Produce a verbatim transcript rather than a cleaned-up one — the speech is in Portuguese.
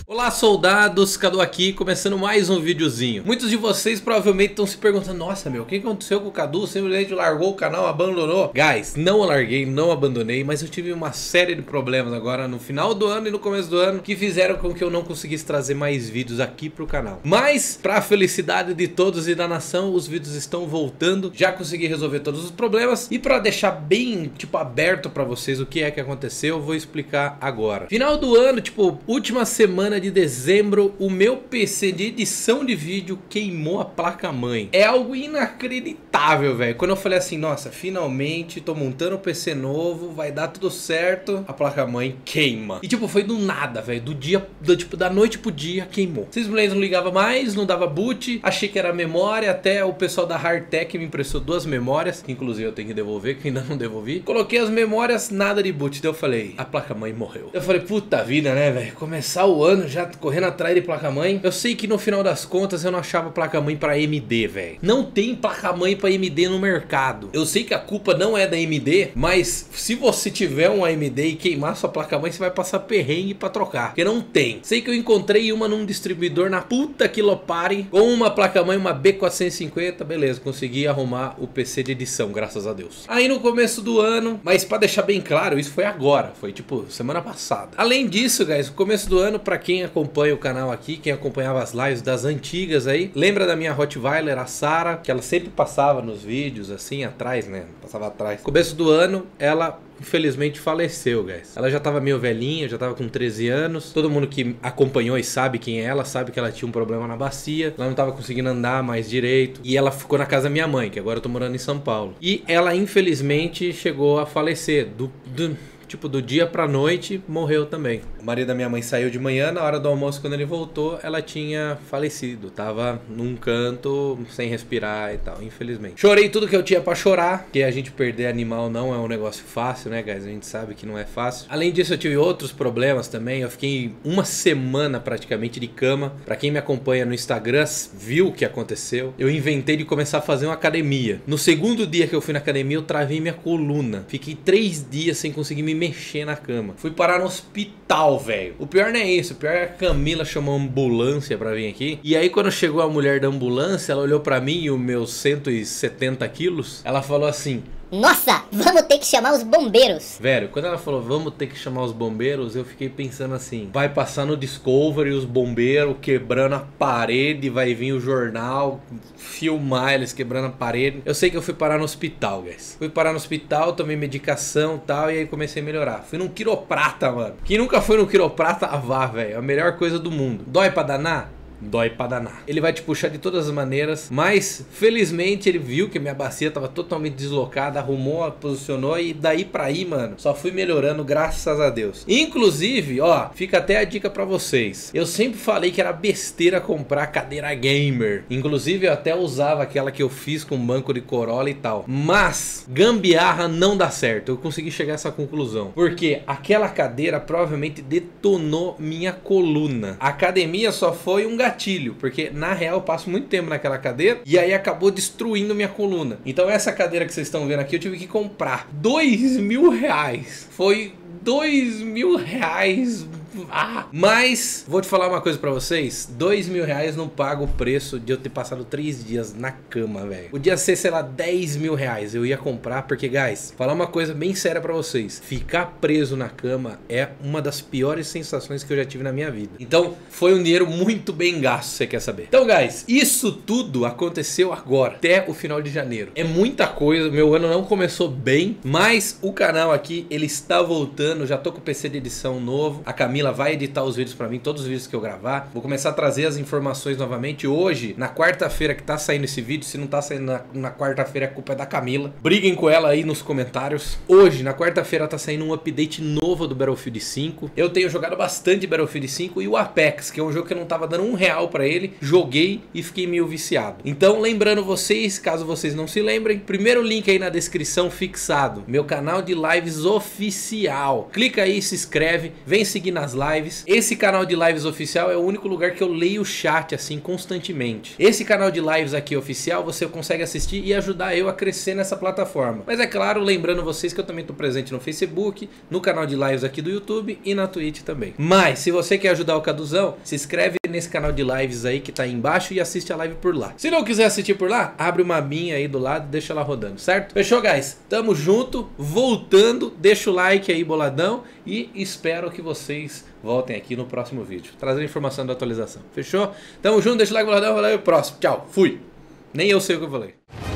Olá soldados, Cadu aqui, começando mais um videozinho. Muitos de vocês provavelmente estão se perguntando: nossa meu, o que aconteceu com o Cadu? Simplesmente largou o canal, abandonou? Guys, não larguei, não abandonei, mas eu tive uma série de problemas agora no final do ano e no começo do ano que fizeram com que eu não conseguisse trazer mais vídeos aqui pro canal. Mas, pra felicidade de todos e da nação, os vídeos estão voltando. Já consegui resolver todos os problemas e pra deixar bem, tipo, aberto pra vocês o que é que aconteceu, eu vou explicar agora. Final do ano, tipo, última semana de dezembro, o meu P C de edição de vídeo queimou a placa-mãe. É algo inacreditável, velho. Quando eu falei assim, nossa, finalmente tô montando um P C novo, vai dar tudo certo, a placa-mãe queima. E tipo, foi do nada, velho. Do dia, do, tipo, da noite pro dia, queimou. Simplesmente não ligava mais, não dava boot, achei que era memória, até o pessoal da Hardtech me emprestou duas memórias, que inclusive eu tenho que devolver, que ainda não devolvi. Coloquei as memórias, nada de boot, então eu falei, a placa-mãe morreu. Eu falei, puta vida, né, velho? Começar o ano já correndo atrás de placa-mãe. Eu sei que no final das contas eu não achava placa-mãe pra A M D, velho. Não tem placa-mãe pra A M D no mercado. Eu sei que a culpa não é da A M D, mas se você tiver um A M D e queimar sua placa-mãe, você vai passar perrengue pra trocar, porque não tem. Sei que eu encontrei uma num distribuidor na puta que lopare, com uma placa-mãe, uma B quatrocentos e cinquenta, beleza, consegui arrumar o P C de edição, graças a Deus. Aí no começo do ano, mas pra deixar bem claro, isso foi agora, foi tipo semana passada. Além disso, guys, no começo do ano, pra quem acompanha o canal aqui, quem acompanhava as lives das antigas aí, lembra da minha Rottweiler, a Sara, que ela sempre passava nos vídeos assim atrás, né? Passava atrás. Começo do ano, ela infelizmente faleceu, guys. Ela já tava meio velhinha, já tava com treze anos. Todo mundo que acompanhou e sabe quem é ela, sabe que ela tinha um problema na bacia. Ela não tava conseguindo andar mais direito. E ela ficou na casa da minha mãe, que agora eu tô morando em São Paulo. E ela infelizmente chegou a falecer do... do tipo, do dia pra noite, morreu também. O marido da minha mãe saiu de manhã, na hora do almoço, quando ele voltou, ela tinha falecido. Tava num canto, sem respirar e tal, infelizmente. Chorei tudo que eu tinha pra chorar, porque a gente perder animal não é um negócio fácil, né, guys? A gente sabe que não é fácil. Além disso, eu tive outros problemas também. Eu fiquei uma semana praticamente de cama. Pra quem me acompanha no Instagram, viu o que aconteceu. Eu inventei de começar a fazer uma academia. No segundo dia que eu fui na academia, eu travei minha coluna. Fiquei três dias sem conseguir me mexer na cama. Fui parar no hospital, velho. O pior não é isso. O pior é que a Camila chamou a ambulância pra vir aqui. E aí quando chegou a mulher da ambulância, ela olhou pra mim e os meus cento e setenta quilos. Ela falou assim: nossa, vamos ter que chamar os bombeiros. Velho, quando ela falou vamos ter que chamar os bombeiros, eu fiquei pensando assim, vai passar no Discovery os bombeiros quebrando a parede, vai vir o jornal filmar eles quebrando a parede. Eu sei que eu fui parar no hospital, guys. Fui parar no hospital, tomei medicação e tal, e aí comecei a melhorar. Fui num quiroprata, mano. Quem nunca foi no quiroprata, vá, velho. A melhor coisa do mundo. Dói pra danar? Dói pra danar. Ele vai te puxar de todas as maneiras, mas felizmente ele viu que a minha bacia tava totalmente deslocada, arrumou, posicionou e daí pra aí, mano, só fui melhorando, graças a Deus. Inclusive, ó, fica até a dica pra vocês. Eu sempre falei que era besteira comprar cadeira gamer. Inclusive eu até usava aquela que eu fiz com banco de Corolla e tal. Mas gambiarra não dá certo. Eu consegui chegar a essa conclusão. Porque aquela cadeira provavelmente detonou minha coluna. A academia só foi um gatilho. Gatilho, porque na real eu passo muito tempo naquela cadeira e aí acabou destruindo minha coluna. Então essa cadeira que vocês estão vendo aqui eu tive que comprar dois mil reais. Foi dois mil reais. Ah, mas vou te falar uma coisa pra vocês, dois mil reais não paga o preço de eu ter passado três dias na cama, velho. Podia ser, sei lá, dez mil reais. Eu ia comprar, porque, guys, falar uma coisa bem séria pra vocês, ficar preso na cama é uma das piores sensações que eu já tive na minha vida. Então foi um dinheiro muito bem gasto, você quer saber. Então, guys, isso tudo aconteceu agora, até o final de janeiro. É muita coisa, meu ano não começou bem, mas o canal aqui, ele está voltando. Já tô com o P C de edição novo. A Camila vai editar os vídeos pra mim, todos os vídeos que eu gravar. Vou começar a trazer as informações novamente. Hoje, na quarta-feira que tá saindo esse vídeo, se não tá saindo na, na quarta-feira, a culpa é da Camila. Briguem com ela aí nos comentários. Hoje, na quarta-feira, tá saindo um update novo do Battlefield cinco. Eu tenho jogado bastante Battlefield cinco e o Apex, que é um jogo que eu não tava dando um real pra ele. Joguei e fiquei meio viciado. Então, lembrando vocês, caso vocês não se lembrem, primeiro link aí na descrição fixado. Meu canal de lives oficial. Clica aí, se inscreve, vem seguir nas nas lives. Esse canal de lives oficial é o único lugar que eu leio o chat assim constantemente. Esse canal de lives aqui oficial você consegue assistir e ajudar eu a crescer nessa plataforma. Mas é claro, lembrando vocês que eu também tô presente no Facebook, no canal de lives aqui do YouTube e na Twitch também. Mas se você quer ajudar o Caduzão, se inscreve nesse canal de lives aí que tá aí embaixo e assiste a live por lá. Se não quiser assistir por lá, abre uma abinha aí do lado e deixa ela rodando, certo? Fechou, guys? Tamo junto, voltando, deixa o like aí, boladão, e espero que vocês voltem aqui no próximo vídeo, trazendo informação da atualização. Fechou? Tamo junto, deixa o like, boladão, valeu, próximo. Tchau, fui. Nem eu sei o que eu falei.